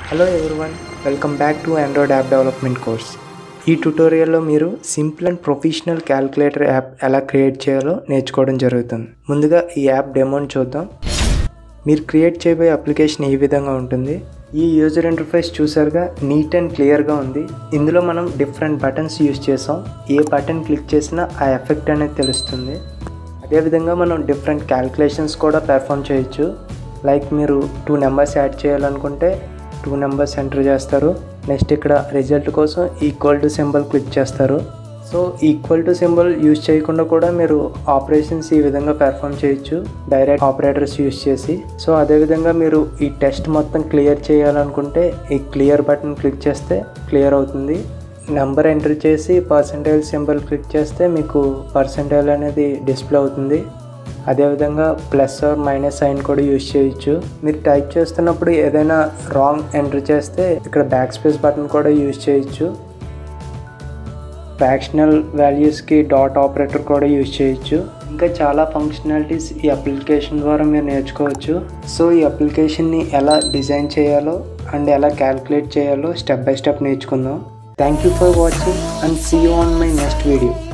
Hello everyone, welcome back to android app development course. ఈ ట్యుటోరియల్లో మీరు simple and professional calculator app ఎలా create చేయాలో నేర్చుకోవడం జరుగుతుంది. ముందుగా ఈ యాప్ డెమోని చూద్దాం. మీరు క్రియేట్ చేయబోయే అప్లికేషన్ ఈ విధంగా ఉంటుంది. ఈ యూజర్ ఇంటర్ఫేస్ చూసారుగా, నీట్ అండ్ క్లియర్గా ఉంది. ఇందులో మనం డిఫరెంట్ బటన్స్ యూజ్ చేసాం. ఏ బటన్ క్లిక్ చేసినా ఆ ఎఫెక్ట్ అనేది తెలుస్తుంది. అదేవిధంగా మనం డిఫరెంట్ క్యాలిక్యులేషన్స్ కూడా పెర్ఫామ్ చేయొచ్చు. లైక్ మీరు 2 నెంబర్స్ యాడ్ చేయాలనుకుంటే 2 నెంబర్స్ ఎంటర్ చేస్తారు. నెక్స్ట్ ఇక్కడ రిజల్ట్ కోసం ఈక్వల్ టు సింబల్ క్లిక్ చేస్తారు. So equal to symbol use చేయకుండా కూడా మీరు ఆపరేషన్స్ ఈ విధంగా పెర్ఫామ్ చేయొచ్చు, డైరెక్ట్ ఆపరేటర్స్ యూజ్ చేసి. సో అదేవిధంగా మీరు ఈ టెస్ట్ మొత్తం క్లియర్ చేయాలనుకుంటే ఈ క్లియర్ బటన్ క్లిక్ చేస్తే క్లియర్ అవుతుంది. నెంబర్ ఎంటర్ చేసి పర్సంటేజ్ సింబల్ క్లిక్ చేస్తే మీకు పర్సంటేజ్ అనేది డిస్ప్లే అవుతుంది. అదేవిధంగా ప్లస్ ఆర్ మైనస్ సైన్ కూడా యూజ్ చేయొచ్చు. మీరు టైప్ చేస్తున్నప్పుడు ఏదైనా రాంగ్ ఎంటర్ చేస్తే ఇక్కడ బ్యాక్ స్పేస్ బటన్ కూడా యూజ్ చేయొచ్చు. ఫ్రాక్షనల్ వాల్యూస్కి డాట్ ఆపరేటర్ కూడా యూజ్ చేయొచ్చు. ఇంకా చాలా ఫంక్షనాలిటీస్ ఈ అప్లికేషన్ ద్వారా మీరు నేర్చుకోవచ్చు. సో ఈ అప్లికేషన్ని ఎలా డిజైన్ చేయాలో అండ్ ఎలా క్యాలిక్యులేట్ చేయాలో స్టెప్ బై స్టెప్ నేర్చుకుందాం. Thank you for watching and see you on my next video.